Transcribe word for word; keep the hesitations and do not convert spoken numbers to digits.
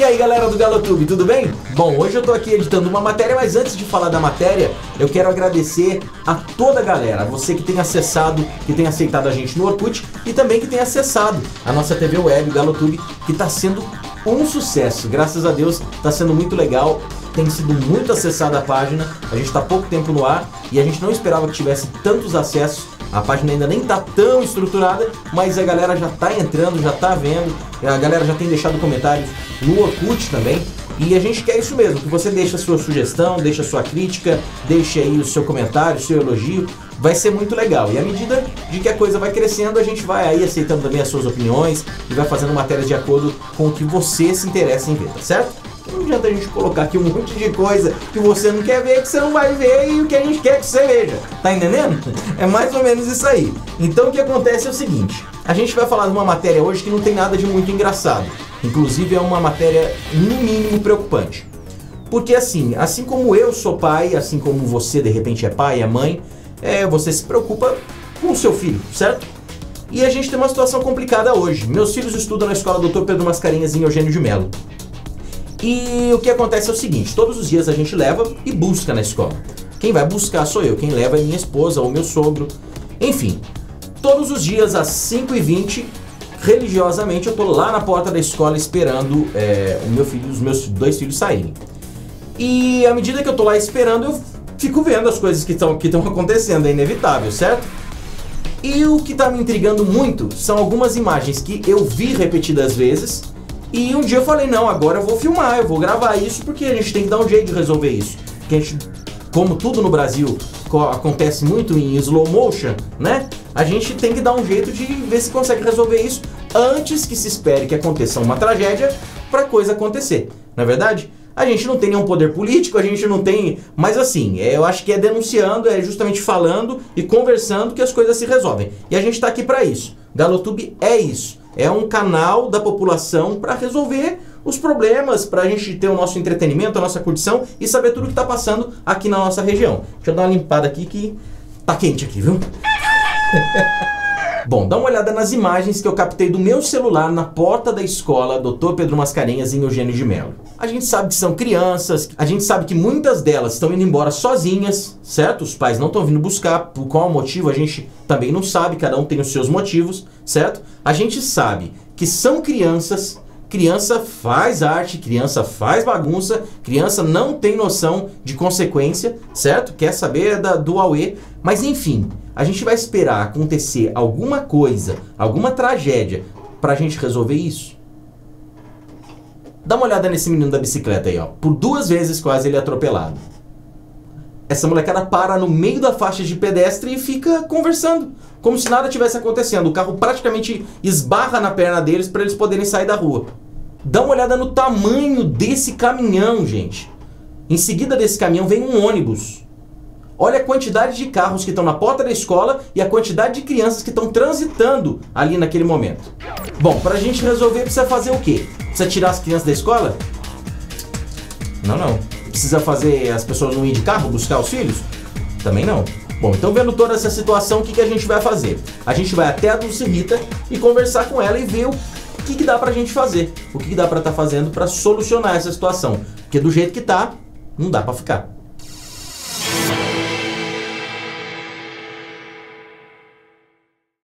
E aí galera do GaloTube, tudo bem? Bom, hoje eu tô aqui editando uma matéria, mas antes de falar da matéria, eu quero agradecer a toda a galera, você que tem acessado, que tem aceitado a gente no Orkut e também que tem acessado a nossa T V web, o GaloTube, que tá sendo um sucesso, graças a Deus, tá sendo muito legal, tem sido muito acessada a página, a gente tá há pouco tempo no ar e a gente não esperava que tivesse tantos acessos. A página ainda nem tá tão estruturada, mas a galera já tá entrando, já tá vendo, a galera já tem deixado comentários no Orkut também. E a gente quer isso mesmo, que você deixe a sua sugestão, deixe a sua crítica, deixe aí o seu comentário, o seu elogio, vai ser muito legal. E à medida de que a coisa vai crescendo, a gente vai aí aceitando também as suas opiniões e vai fazendo matérias de acordo com o que você se interessa em ver, tá certo? Não adianta a gente colocar aqui um monte de coisa que você não quer ver, que você não vai ver e o que a gente quer que você veja. Tá entendendo? É mais ou menos isso aí. Então o que acontece é o seguinte, a gente vai falar de uma matéria hoje que não tem nada de muito engraçado. Inclusive é uma matéria no mínimo preocupante. Porque assim, assim como eu sou pai, assim como você de repente é pai, é mãe, é, você se preocupa com o seu filho, certo? E a gente tem uma situação complicada hoje. Meus filhos estudam na escola doutor Pedro Mascarenhas em Eugênio de Melo. E o que acontece é o seguinte, todos os dias a gente leva e busca na escola. Quem vai buscar sou eu, quem leva é minha esposa ou meu sogro. Enfim, todos os dias às cinco e vinte, religiosamente, eu tô lá na porta da escola esperando é, o meu filho, os meus dois filhos saírem. E à medida que eu tô lá esperando, eu fico vendo as coisas que estão que estão acontecendo, é inevitável, certo? E o que tá me intrigando muito são algumas imagens que eu vi repetidas vezes. E um dia eu falei, não, agora eu vou filmar, eu vou gravar isso porque a gente tem que dar um jeito de resolver isso. Porque a gente, como tudo no Brasil acontece muito em slow motion, né? A gente tem que dar um jeito de ver se consegue resolver isso antes que se espere que aconteça uma tragédia para a coisa acontecer. Não é verdade? A gente não tem nenhum poder político, a gente não tem... Mas assim, eu acho que é denunciando, é justamente falando e conversando que as coisas se resolvem. E a gente está aqui para isso. GaloTube é isso. É um canal da população para resolver os problemas, para a gente ter o nosso entretenimento, a nossa curtição e saber tudo o que está passando aqui na nossa região. Deixa eu dar uma limpada aqui que tá quente aqui, viu? Bom, dá uma olhada nas imagens que eu captei do meu celular na porta da escola doutor Pedro Mascarenhas em Eugênio de Melo. A gente sabe que são crianças, a gente sabe que muitas delas estão indo embora sozinhas, certo? Os pais não estão vindo buscar, por qual motivo a gente também não sabe, cada um tem os seus motivos, certo? A gente sabe que são crianças, criança faz arte, criança faz bagunça, criança não tem noção de consequência, certo? Quer saber da, do auê, mas enfim, a gente vai esperar acontecer alguma coisa, alguma tragédia pra gente resolver isso? Dá uma olhada nesse menino da bicicleta aí, ó. Por duas vezes quase ele é atropelado. Essa molecada para no meio da faixa de pedestre e fica conversando, como se nada tivesse acontecendo. O carro praticamente esbarra na perna deles para eles poderem sair da rua. Dá uma olhada no tamanho desse caminhão, gente. Em seguida desse caminhão vem um ônibus. Olha a quantidade de carros que estão na porta da escola e a quantidade de crianças que estão transitando ali naquele momento. Bom, pra gente resolver precisa fazer o quê? Precisa tirar as crianças da escola? Não, não. Precisa fazer as pessoas não ir de carro buscar os filhos? Também não. Bom, então vendo toda essa situação, o que, que a gente vai fazer? A gente vai até a Dulce Rita e conversar com ela e ver o que, que dá pra gente fazer. O que, que dá pra estar fazendo pra solucionar essa situação. Porque do jeito que tá, não dá pra ficar.